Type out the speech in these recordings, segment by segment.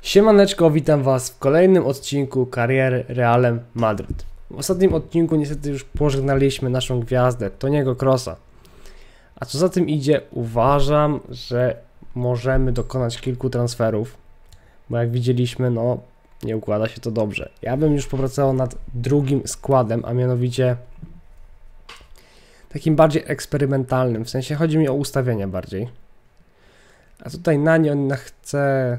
Siemaneczko, witam Was w kolejnym odcinku kariery Realem Madryt. W ostatnim odcinku niestety już pożegnaliśmy naszą gwiazdę, Toniego Kroosa. A co za tym idzie, uważam, że możemy dokonać kilku transferów, bo jak widzieliśmy, no nie układa się to dobrze. Ja bym już popracował nad drugim składem, a mianowicie takim bardziej eksperymentalnym, w sensie chodzi mi o ustawienia bardziej. A tutaj na nie on chce...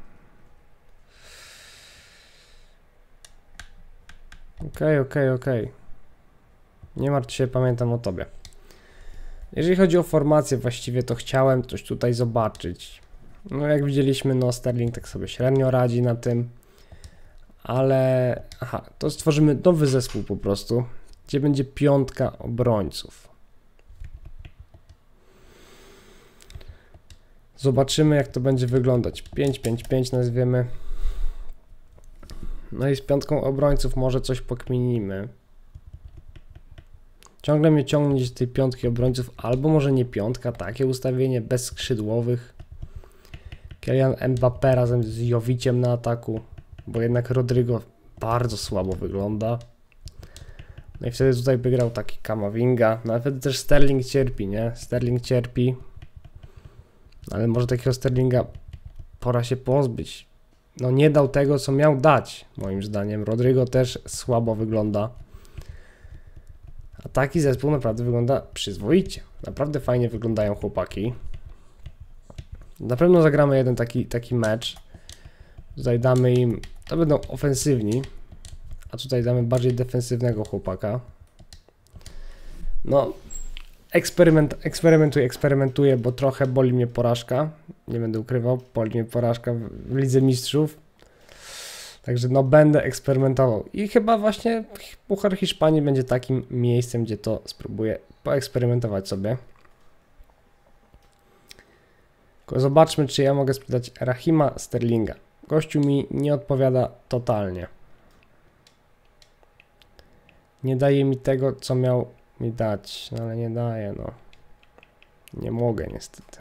Okej. Nie martw się, pamiętam o tobie. Jeżeli chodzi o formację właściwie, to chciałem coś tutaj zobaczyć. No jak widzieliśmy, no Sterling tak sobie średnio radzi na tym. Ale... Aha, to stworzymy nowy zespół po prostu, gdzie będzie piątka obrońców. Zobaczymy, jak to będzie wyglądać. 5-5-5 nazwiemy. No i z piątką obrońców może coś pokminimy. Ciągle mnie ciągnie z tej piątki obrońców, albo może nie piątka, takie ustawienie bez skrzydłowych. Kylian Mbappé razem z Joviciem na ataku, bo jednak Rodrygo bardzo słabo wygląda. No i wtedy tutaj by grał taki Kamavinga. Nawet też Sterling cierpi, nie? Sterling cierpi. Ale może takiego Sterlinga pora się pozbyć. No nie dał tego, co miał dać, moim zdaniem. Rodrygo też słabo wygląda. A taki zespół naprawdę wygląda przyzwoicie. Naprawdę fajnie wyglądają chłopaki. Na pewno zagramy jeden taki mecz. Tutaj damy im... To będą ofensywni. A tutaj damy bardziej defensywnego chłopaka. No... Eksperymentuję, bo trochę boli mnie porażka. Nie będę ukrywał, boli mnie porażka w Lidze Mistrzów. Także no będę eksperymentował. I chyba właśnie Puchar Hiszpanii będzie takim miejscem, gdzie to spróbuję poeksperymentować sobie. Tylko zobaczmy, czy ja mogę sprzedać Rahima Sterlinga. Gościu mi nie odpowiada totalnie. Nie daje mi tego, co miał mi dać, no ale nie daje, no. Nie mogę niestety.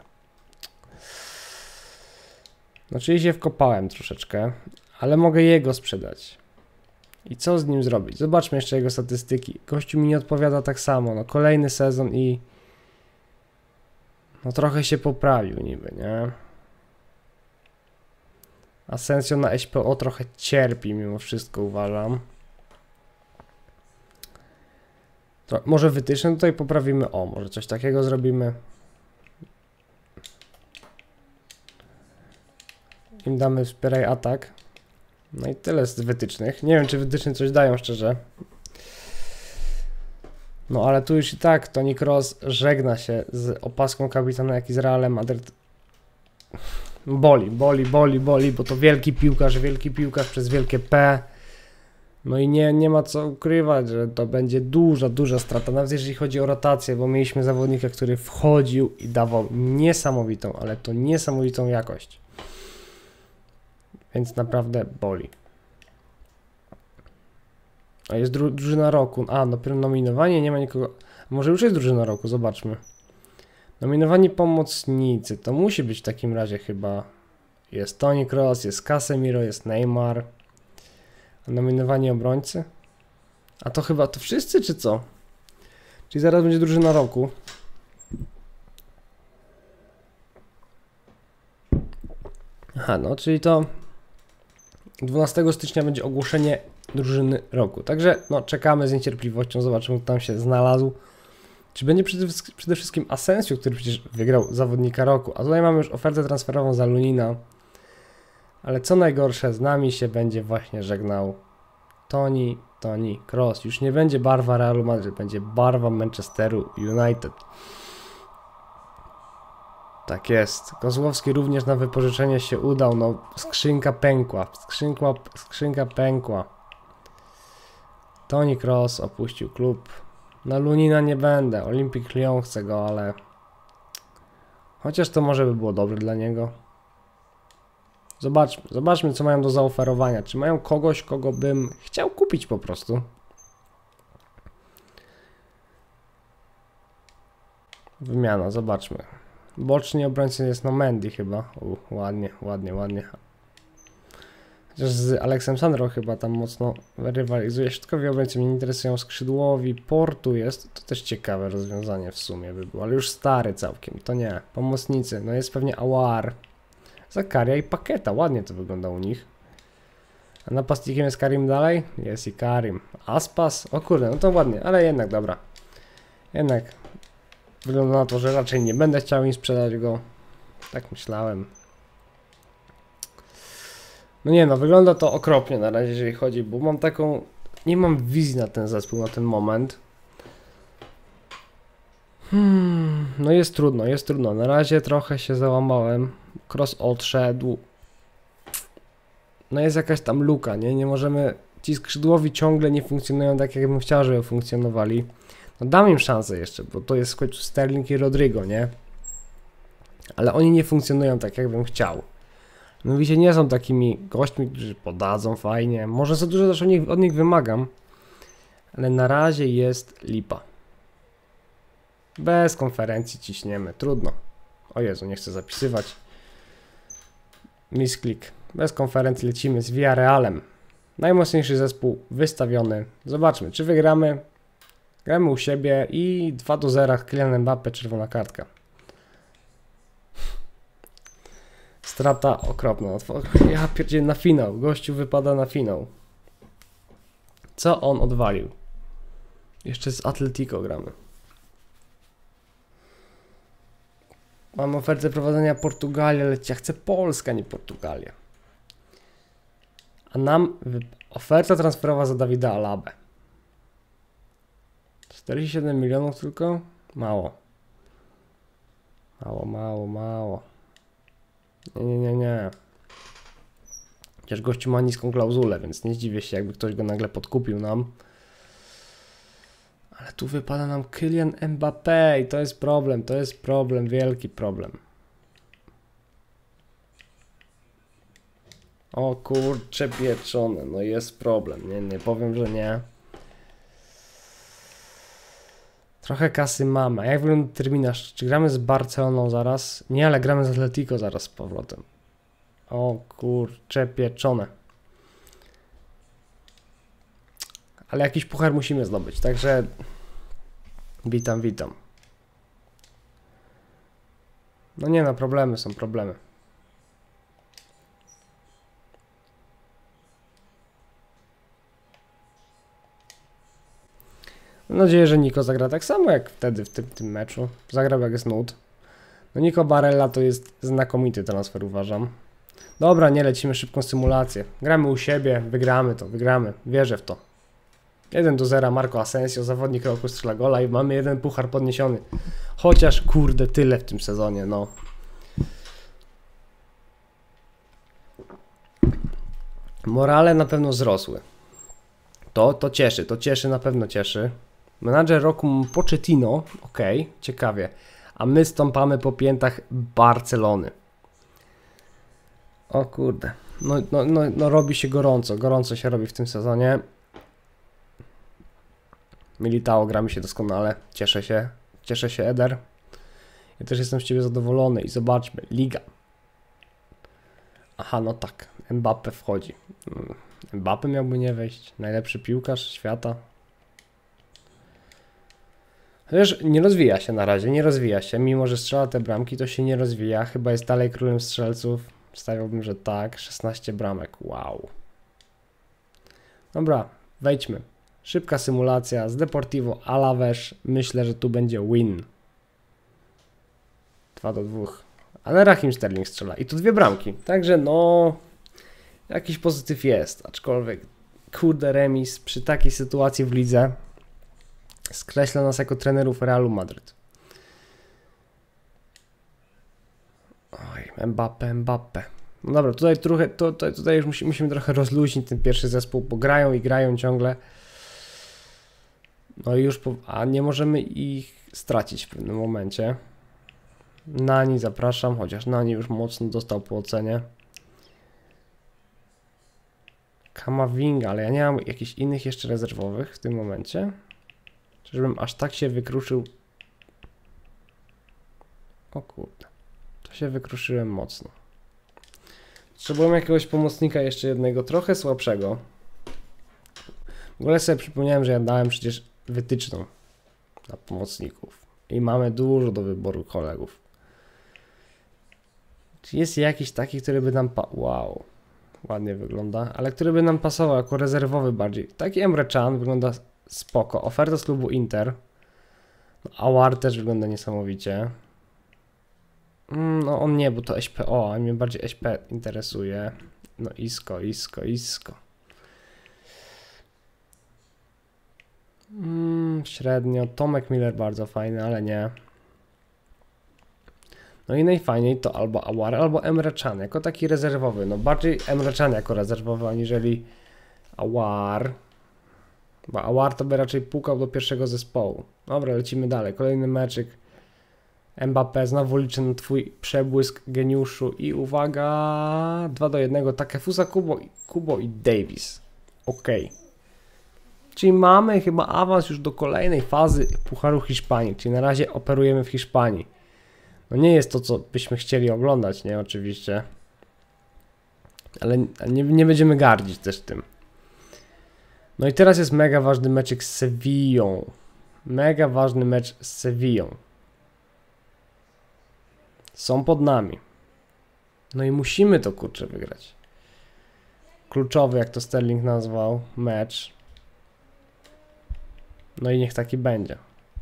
No czyli się wkopałem troszeczkę, ale mogę jego sprzedać. I co z nim zrobić? Zobaczmy jeszcze jego statystyki. Gościu mi nie odpowiada tak samo, no kolejny sezon i... No trochę się poprawił niby, nie? Asensio na SPO trochę cierpi mimo wszystko, uważam. To może wytyczne tutaj poprawimy. O, może coś takiego zrobimy. Im damy wspieraj atak. No i tyle z wytycznych. Nie wiem, czy wytyczne coś dają, szczerze. No ale tu już i tak Toni Kroos żegna się z opaską kapitana, jak i z Realem Madryt. Boli, bo to wielki piłkarz przez wielkie P. No i nie ma co ukrywać, że to będzie duża strata, nawet jeżeli chodzi o rotację, bo mieliśmy zawodnika, który wchodził i dawał niesamowitą, ale to niesamowitą jakość. Więc naprawdę boli. A jest drużyna roku. A, dopiero nominowanie, nie ma nikogo. Może już jest drużyna roku, zobaczmy. Nominowani pomocnicy, to musi być w takim razie chyba. Jest Toni Kroos, jest Casemiro, jest Neymar. A nominowani obrońcy? A to chyba to wszyscy, czy co? Czyli zaraz będzie drużyna roku. Aha, no czyli to 12 stycznia będzie ogłoszenie drużyny roku. Także no czekamy z niecierpliwością, zobaczymy, kto tam się znalazł. Czy będzie przede wszystkim Asensio, który przecież wygrał zawodnika roku. A tutaj mamy już ofertę transferową za Lunina. Ale co najgorsze, z nami się będzie właśnie żegnał Toni Kroos. Już nie będzie barwa Realu Madryt, będzie barwa Manchesteru United. Tak jest. Kozłowski również na wypożyczenie się udał. No, skrzynka pękła. Skrzynka pękła. Toni Kroos opuścił klub. Na Lunina nie będę. Olympique Lyon chce go, ale... Chociaż to może by było dobre dla niego. Zobaczmy, co mają do zaoferowania. Czy mają kogoś, kogo bym chciał kupić po prostu? Wymiana, zobaczmy. Boczni obrońcy jest no Mendy chyba. Ładnie. Chociaż z Aleksem Sandro chyba tam mocno rywalizuje. Środkowi obrońcy mnie nie interesują, skrzydłowi. Portu jest, to też ciekawe rozwiązanie w sumie by było, ale już stary całkiem, to nie. Pomocnicy, no jest pewnie Aouar, Zakaria i Paketa, ładnie to wygląda u nich. A napastnikiem jest Karim dalej? Jest i Karim. Aspas? O kurde, no to ładnie, ale jednak dobra. Jednak wygląda na to, że raczej nie będę chciał im sprzedać go. Tak myślałem. No nie no, wygląda to okropnie na razie, jeżeli chodzi, bo mam taką... Nie mam wizji na ten zespół, na ten moment. No jest trudno, jest trudno. Na razie trochę się załamałem. Cross odszedł. No jest jakaś tam luka, nie? Nie możemy... Ci skrzydłowi ciągle nie funkcjonują tak, jakbym chciał, żeby funkcjonowali. No dam im szansę jeszcze, bo to jest w końcu Sterling i Rodrigo, nie? Ale oni nie funkcjonują tak, jakbym chciał. Mówicie, nie są takimi gośćmi, którzy podadzą fajnie. Może za dużo też od nich wymagam. Ale na razie jest lipa. Bez konferencji ciśniemy. Trudno. O Jezu, nie chcę zapisywać. Misklik. Bez konferencji lecimy z Villarrealem. Najmocniejszy zespół wystawiony. Zobaczmy, czy wygramy. Gramy u siebie i 2-0. Kylian Mbappé, czerwona kartka. Strata okropna. Ja pierdzielę, na finał. Gościu wypada na finał. Co on odwalił? Jeszcze z Atletico gramy. Mam ofertę prowadzenia Portugalii, ale ja chcę Polska, nie Portugalia. A nam oferta transferowa za Davida Alabę. 47 milionów tylko? Mało. Mało. Nie. Chociaż gościu ma niską klauzulę, więc nie zdziwię się, jakby ktoś go nagle podkupił nam. Ale tu wypada nam Kylian Mbappé i to jest problem, wielki problem. O kurcze pieczone, no jest problem, nie powiem, że nie. Trochę kasy mamy. A jak wygląda terminarz? Czy gramy z Barceloną zaraz? Nie, ale gramy z Atletico zaraz z powrotem. O kurcze pieczone. Ale jakiś puchar musimy zdobyć, także witam. No nie no, problemy są problemy. Mam nadzieję, że Nico zagra tak samo jak wtedy w tym meczu. Zagrał jak jest nud. No Nico Barella to jest znakomity transfer, uważam. Dobra, nie lecimy szybką symulację. Gramy u siebie, wygramy. Wierzę w to. 1-0 Marco Asensio, zawodnik roku strzela gola i mamy jeden puchar podniesiony. Chociaż kurde tyle w tym sezonie, no. Morale na pewno wzrosły. To cieszy, na pewno cieszy. Menadżer roku Pochettino, okej, ciekawie. A my stąpamy po piętach Barcelony. O kurde. No robi się gorąco się robi w tym sezonie. Militao, gramy się doskonale, cieszę się Eder. Ja też jestem z ciebie zadowolony i zobaczmy, Liga. Aha, no tak, Mbappé wchodzi. Mbappé miałby nie wejść, najlepszy piłkarz świata. Chociaż nie rozwija się na razie, mimo że strzela te bramki, to się nie rozwija, chyba jest dalej królem strzelców. Stawiałbym, że tak, 16 bramek, wow. Dobra, wejdźmy. Szybka symulacja z Deportivo Alavés. Myślę, że tu będzie win. 2-2. Ale Raheem Sterling strzela. I tu 2 bramki. Także no... Jakiś pozytyw jest. Aczkolwiek kurde remis przy takiej sytuacji w lidze skreśla nas jako trenerów Realu Madryt. Oj, Mbappé. No dobra, tutaj już musimy trochę rozluźnić ten pierwszy zespół, bo grają ciągle. No i już, a nie możemy ich stracić w pewnym momencie. Nani zapraszam, chociaż Nani już mocno dostał po ocenie. Kamavinga, ale ja nie mam jakichś innych jeszcze rezerwowych w tym momencie. Żebym aż tak się wykruszył. O kurde, to się wykruszyłem mocno. Potrzebujemy jakiegoś pomocnika jeszcze jednego, trochę słabszego. W ogóle sobie przypomniałem, że ja dałem przecież wytyczną na pomocników. I mamy dużo do wyboru kolegów. Czy jest jakiś taki, który by nam wow, ładnie wygląda, ale który by nam pasował jako rezerwowy bardziej. Taki Emre Can wygląda spoko. Oferta z klubu Inter. No, Aouar też wygląda niesamowicie. No on nie, bo to SPO, a mnie bardziej SP interesuje. No Isco. Średnio. Tomek Miller bardzo fajny, ale nie. No i najfajniej to albo Aouar, albo Emre Can jako taki rezerwowy. No bardziej Emre Can jako rezerwowy, aniżeli Aouar. Bo Aouar to by raczej pukał do pierwszego zespołu. Dobra, lecimy dalej. Kolejny meczyk. Mbappé, znowu liczę na twój przebłysk, geniuszu. I uwaga, 2-1. Takefusa, Kubo i Davis. Okej. Czyli mamy chyba awans już do kolejnej fazy Pucharu Hiszpanii. Czyli na razie operujemy w Hiszpanii. No nie jest to, co byśmy chcieli oglądać, nie? Oczywiście. Ale nie będziemy gardzić też tym. No i teraz jest mega ważny meczek z Sevillą. Mega ważny mecz z Sevillą. Są pod nami. No i musimy to kurczę wygrać. Kluczowy, jak to Sterling nazwał, mecz. No i niech taki będzie.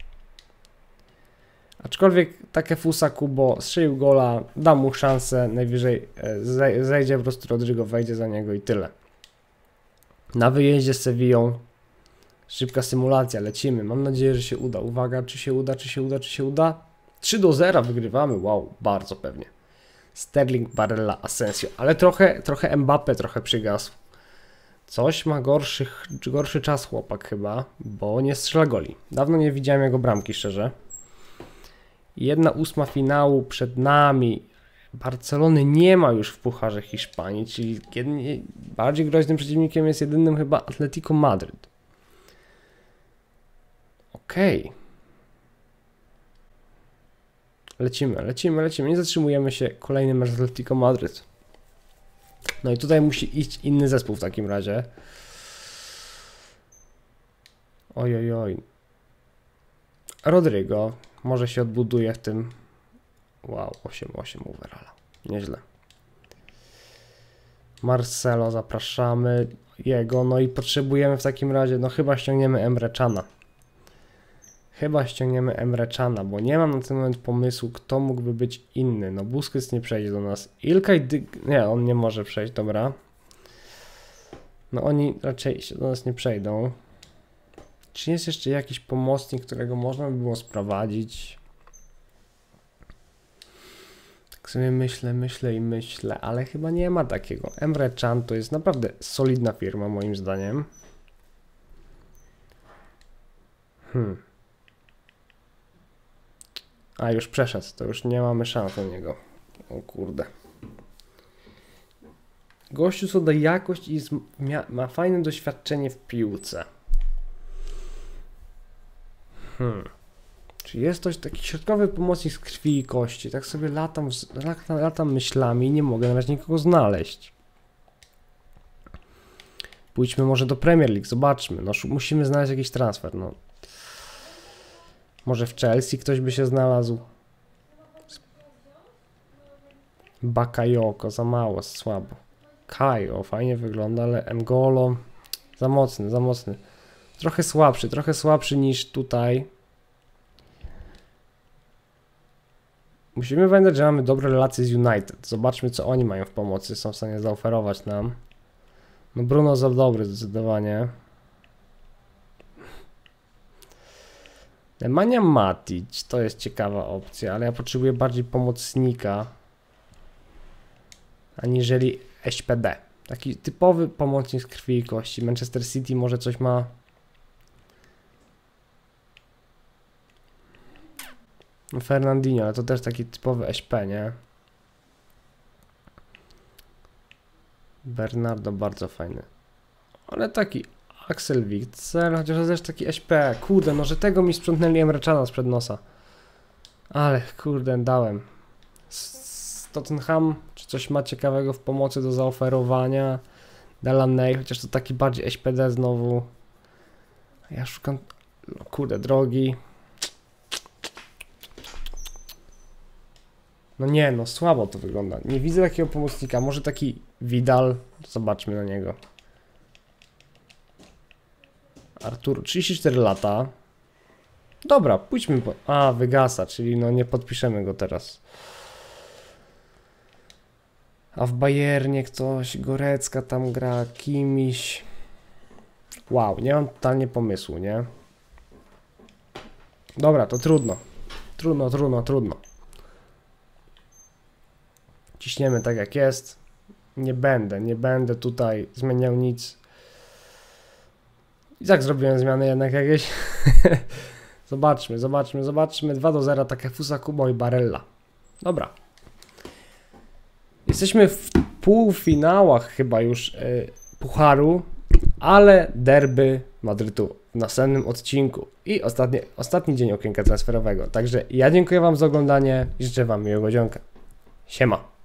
Aczkolwiek Takefusa Kubo strzelił gola, da mu szansę, najwyżej zejdzie po prostu Rodrigo, wejdzie za niego i tyle. Na wyjeździe z Sevillą. Szybka symulacja, lecimy. Mam nadzieję, że się uda. Uwaga, czy się uda? 3-0 wygrywamy. Wow, bardzo pewnie. Sterling, Barella, Asensio. Ale trochę Mbappé trochę przygasł. Coś ma gorszy czas chłopak chyba, bo nie strzela goli. Dawno nie widziałem jego bramki, szczerze. 1/8 finału przed nami. Barcelony nie ma już w Pucharze Hiszpanii, czyli bardziej groźnym przeciwnikiem jest jedynym chyba Atletico Madryt. Okej. Lecimy. Nie zatrzymujemy się. Kolejny mecz Atletico Madryt. No i tutaj musi iść inny zespół w takim razie. Oj. Rodrigo. Może się odbuduje w tym. Wow, 8-8 overalla. Nieźle. Marcelo, zapraszamy jego. No i potrzebujemy w takim razie, no chyba ściągniemy Emre Cana. Bo nie mam na ten moment pomysłu, kto mógłby być inny. No Busquets nie przejdzie do nas. Nie, on nie może przejść, dobra. No oni raczej się do nas nie przejdą. Czy jest jeszcze jakiś pomocnik, którego można by było sprowadzić? Tak sobie myślę, ale chyba nie ma takiego. Emre Can to jest naprawdę solidna firma moim zdaniem. A już przeszedł, to już nie mamy szans na niego. O kurde. Gościu co da jakość i ma fajne doświadczenie w piłce. Czy jest coś taki środkowy pomocnik z krwi i kości? Tak sobie latam myślami i nie mogę na razie nikogo znaleźć. Pójdźmy może do Premier League, zobaczmy. No, musimy znaleźć jakiś transfer. No. Może w Chelsea ktoś by się znalazł. Bakayoko, za mało, słabo. Kajo, fajnie wygląda, ale N'Golo za mocny. Trochę słabszy niż tutaj. Musimy pamiętać, że mamy dobre relacje z United. Zobaczmy, co oni mają w pomocy, są w stanie zaoferować nam. No Bruno za dobry zdecydowanie. Nemanja Matic, to jest ciekawa opcja, ale ja potrzebuję bardziej pomocnika aniżeli SPD. Taki typowy pomocnik z krwi i kości. Manchester City może coś ma. No Fernandinho, ale to też taki typowy SP, nie? Bernardo bardzo fajny. Ale taki Axel Witsel, chociaż to też taki SP. Kurde, no że tego mi sprzątnęli Emre Cana sprzed nosa. Ale kurde, dałem. Tottenham, czy coś ma ciekawego w pomocy do zaoferowania. Delaney, chociaż to taki bardziej SPD znowu. Ja szukam, no kurde, drogi. No nie, no słabo to wygląda. Nie widzę takiego pomocnika. Może taki Vidal. Zobaczmy na niego. Artur, 34 lata. Dobra, pójdźmy po... A, wygasa, czyli no nie podpiszemy go teraz. A w Bayernie ktoś, Gorecka tam gra, Kimiś. Wow, nie mam totalnie pomysłu, nie? Dobra, to trudno. Trudno. Ciśniemy tak jak jest. Nie będę tutaj zmieniał nic. I tak zrobiłem zmiany jednak jakieś. Zobaczmy. 2-0, takie Fusa, i Barella. Dobra. Jesteśmy w półfinałach chyba już Pucharu, ale derby Madrytu w następnym odcinku i ostatni dzień okienka transferowego. Także ja dziękuję wam za oglądanie i życzę wam miłego dzionka. Siema.